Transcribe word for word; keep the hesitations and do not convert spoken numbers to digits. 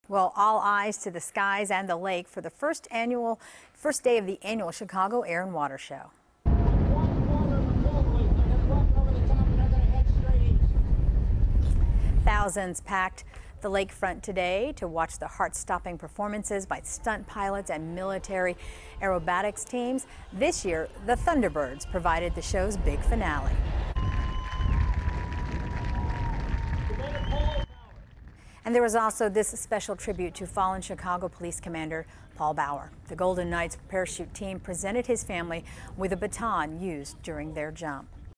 Well, all eyes to the skies and the lake for the first annual, first day of the annual Chicago Air and Water Show. Thousands packed the lakefront today to watch the heart-stopping performances by stunt pilots and military aerobatics teams. This year, the Thunderbirds provided the show's big finale. And there was also this special tribute to fallen Chicago Police Commander Paul Bauer. The Golden Knights parachute team presented his family with a baton used during their jump.